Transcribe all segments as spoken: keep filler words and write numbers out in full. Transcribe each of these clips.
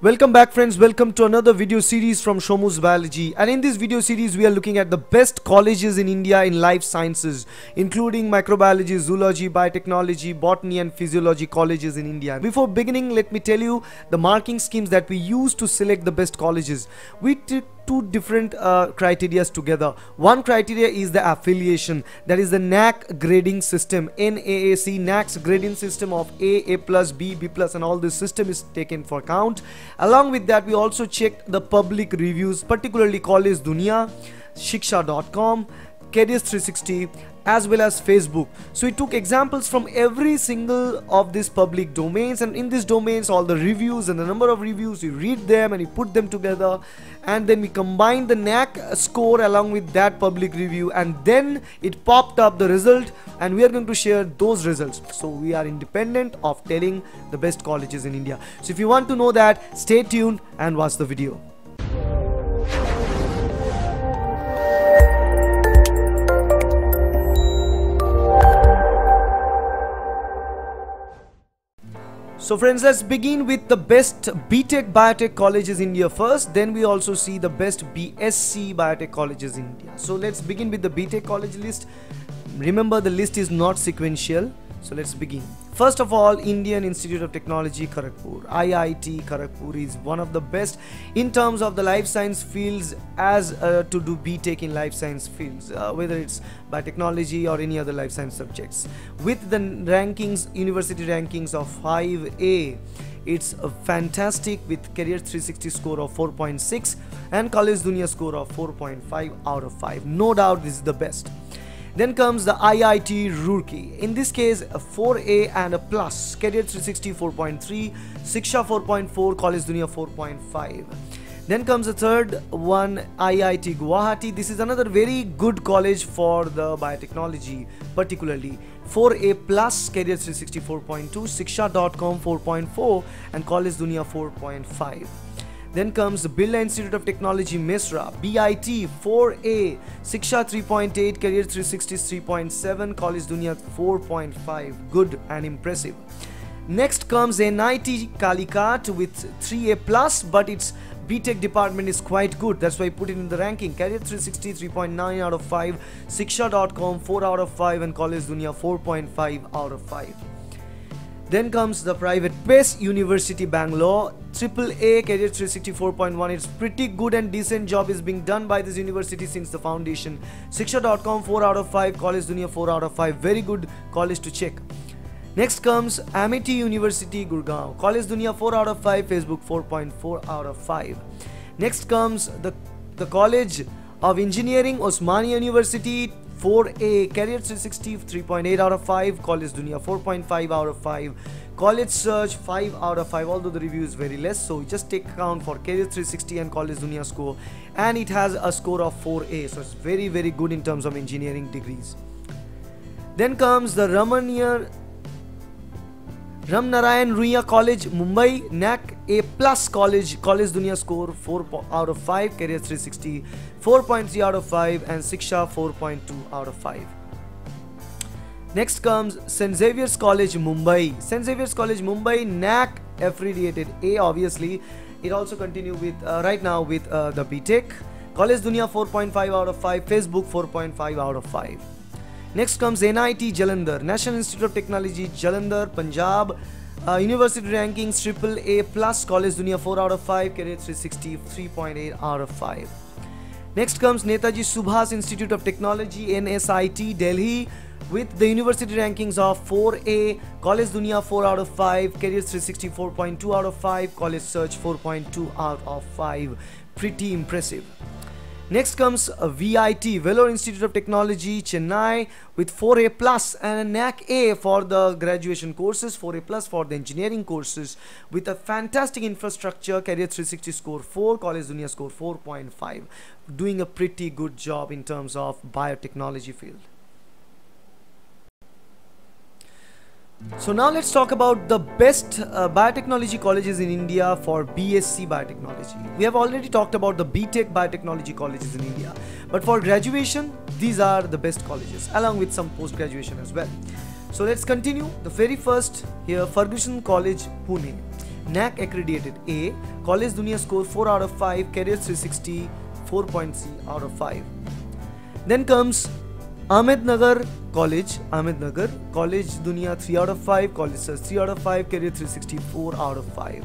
Welcome back friends, welcome to another video series from Shomu's Biology, and in this video series we are looking at the best colleges in India in life sciences, including microbiology, zoology, biotechnology, botany and physiology colleges in India. Before beginning, let me tell you the marking schemes that we use to select the best colleges. We took two different uh, criteria together. One criteria is the affiliation, that is the N A C grading system, N A A C, N A C's grading system of A, A plus, B, B plus and all this system is taken for account. Along with that, we also checked the public reviews, particularly College Dunia, Shiksha dot com, Careers three sixty as well as Facebook. So we took examples from every single of these public domains, and in these domains all the reviews and the number of reviews, you read them and you put them together, and then we combine the N A C score along with that public review, and then it popped up the result, and we are going to share those results. So we are independent of telling the best colleges in India. So if you want to know that, stay tuned and watch the video. So friends, let's begin with the best Btech Biotech colleges in India first, then we also see the best B S c Biotech colleges in India. So let's begin with the Btech college list. Remember, the list is not sequential, so let's begin. First of all, Indian Institute of Technology, Kharagpur. I I T Kharagpur is one of the best in terms of the life science fields as uh, to do Btech in life science fields, uh, whether it's biotechnology or any other life science subjects. With the rankings, university rankings of five A, it's a fantastic with Career three sixty score of four point six and College Dunia score of four point five out of five. No doubt this is the best. Then comes the I I T Roorkee. In this case, a four A and a plus. Career three sixty four point three, Shiksha four point four, College Dunia four point five. Then comes the third one, I I T Guwahati. This is another very good college for the biotechnology, particularly four A plus, Career three sixty four point two, Shiksha dot com four point four and College Dunia four point five. Then comes the Birla Institute of Technology, Mesra, B I T four A, Shiksha three point eight, Career three sixty three point seven, College Dunia four point five. Good and impressive. Next comes N I T Calicut with three A plus, but its Btech department is quite good. That's why I put it in the ranking. Career three sixty three point nine out of five, Shiksha dot com four out of five and College Dunia four point five out of five. Then comes the private P E S University, Bangalore, triple A, Career three sixty four point one. It's pretty good and decent job is being done by this university since the foundation. Shiksha dot com four out of five, College Dunia four out of five. Very good college to check. Next comes Amity University, Gurgaon, College Dunia four out of five, Facebook four point four out of five. Next comes the, the College of Engineering, Osmania University, four A, Career three sixty three point eight out of five, College Dunia four point five out of five, College Search five out of five, although the review is very less, so we just take account for Career three sixty and College Dunia score, and it has a score of four A, so it's very very good in terms of engineering degrees. Then comes the Ramnarain Ramnarain Ruia College, Mumbai, N A C A plus college, College Dunia score four out of five, Career three sixty four point three out of five and Shiksha four point two out of five. Next comes Saint Xavier's College, Mumbai. Saint Xavier's College, Mumbai, N A C affiliated A, obviously. It also continue with uh, right now with uh, the Btech. College Dunia four point five out of five, Facebook four point five out of five. Next comes N I T Jalandhar, National Institute of Technology, Jalandhar, Punjab. Uh, university rankings triple A plus, College Dunia four out of five, Career three sixty three point eight out of five. Next comes Netaji Subhas Institute of Technology, N S I T, Delhi, with the university rankings of four A, College Dunia four out of five, Career three sixty four point two out of five, College Search four point two out of five. Pretty impressive. Next comes a V I T, Vellore Institute of Technology, Chennai, with four A plus and a N A C A for the graduation courses, four A plus for the engineering courses, with a fantastic infrastructure, Career three sixty score four, College Dunia score four point five. Doing a pretty good job in terms of biotechnology field. So now let's talk about the best uh, biotechnology colleges in India for B S c Biotechnology. We have already talked about the Btech Biotechnology colleges in India, but for graduation, these are the best colleges along with some post-graduation as well. So let's continue. The very first here, Fergusson College, Pune. N A C accredited A, College Dunia score four out of five, Career three sixty four point three out of five. Then comes Ahmednagar College, Ahmednagar, College Dunia three out of five, College Search three out of five, Career three sixty four out of five.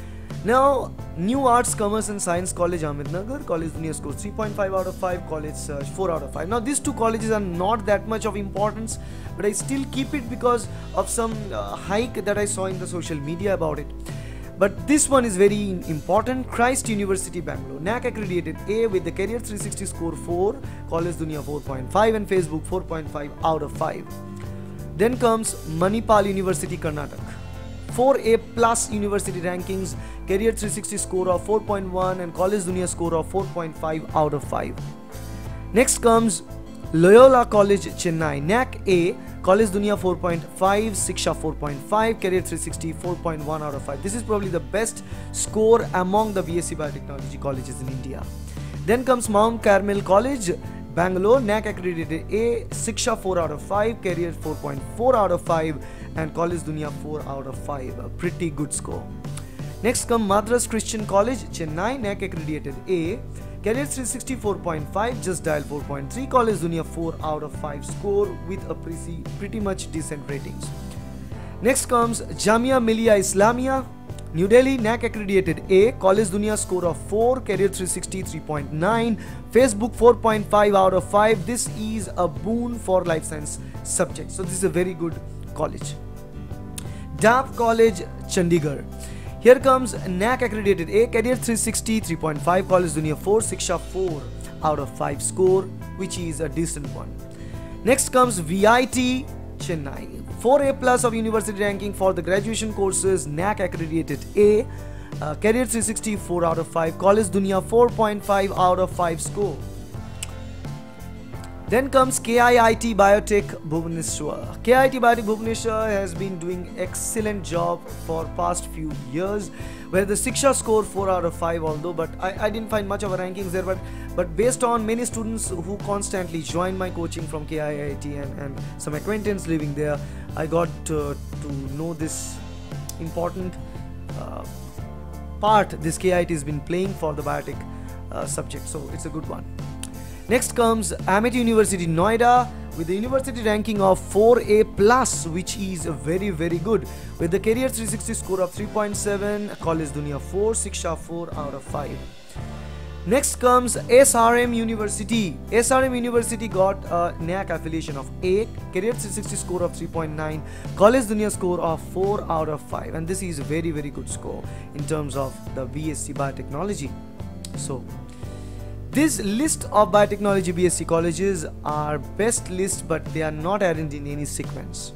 Now, New Arts, Commerce and Science College, Ahmednagar, College Dunia score three point five out of five, College Search four out of five. Now, these two colleges are not that much of importance, but I still keep it because of some uh, hike that I saw in the social media about it. But this one is very important. Christ University, Bangalore, N A C accredited A with the Career three sixty score four, College Dunia four point five and Facebook four point five out of five. Then comes Manipal University, Karnataka, four A plus university rankings, Career three sixty score of four point one and College Dunia score of four point five out of five. Next comes Loyola College, Chennai, N A C A, College Dunia four point five, Shiksha four point five, Career three sixty four point one out of five. This is probably the best score among the B S c Biotechnology colleges in India. Then comes Mount Carmel College, Bangalore, N A C accredited A, Shiksha four out of five, Career four point four out of five and College Dunia four out of five. A pretty good score. Next come Madras Christian College, Chennai, N A C accredited A, Career three sixty four point five, Just Dial four point three, College Dunia four out of five score with a pretty, pretty much decent ratings. Next comes Jamia Millia Islamia, New Delhi, N A C accredited A, College Dunia score of four, Career three sixty three point nine, Facebook four point five out of five. This is a boon for life science subjects. So this is a very good college. D A P College, Chandigarh. Here comes N A C accredited A, Career three sixty three point five, College Dunia four, Shiksha four out of five score, which is a decent one. Next comes V I T, Chennai, four A plus of university ranking for the graduation courses, N A C accredited A, uh, Career three sixty four out of five, College Dunia four point five out of five score. Then comes K I I T Biotech Bhubaneswar. K I I T Biotech Bhubaneswar has been doing excellent job for past few years, where the Shiksha score four out of five, although but I, I didn't find much of a rankings there, but but based on many students who constantly join my coaching from K I I T and, and some acquaintance living there, I got to, to know this important uh, part this K I I T has been playing for the biotech uh, subject, so it's a good one. Next comes Amity University, Noida, with the university ranking of four A plus, which is very very good, with the Career three sixty score of three point seven, College Dunia four, Shiksha four out of five. Next comes S R M University. S R M University got a N A C affiliation of A, Career three sixty score of three point nine, College Dunia score of four out of five, and this is a very very good score in terms of the B S c Biotechnology. So this list of biotechnology B S c colleges are best list, but they are not arranged in any sequence.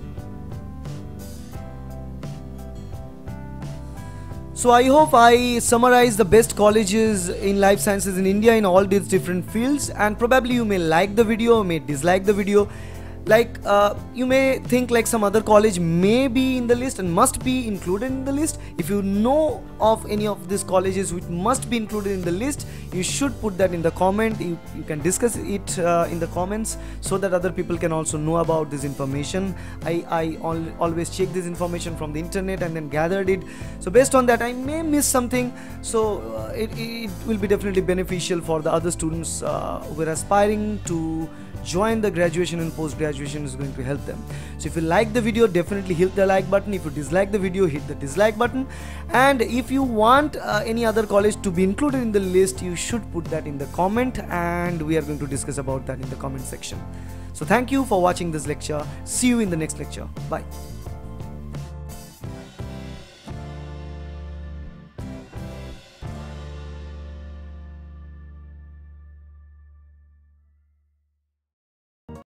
So I hope I summarize the best colleges in life sciences in India in all these different fields, and probably you may like the video, may dislike the video. Like uh, you may think like some other college may be in the list and must be included in the list. If you know of any of these colleges which must be included in the list, you should put that in the comment. You, you can discuss it uh, in the comments so that other people can also know about this information. I, I al always check this information from the internet and then gathered it. So based on that, I may miss something. So uh, it, it will be definitely beneficial for the other students uh, who are aspiring to join the graduation and post graduation. Is going to help them. So if you like the video, definitely hit the like button. If you dislike the video, hit the dislike button. And if you want uh, any other college to be included in the list, you should put that in the comment, and we are going to discuss about that in the comment section. So thank you for watching this lecture. See you in the next lecture. Bye.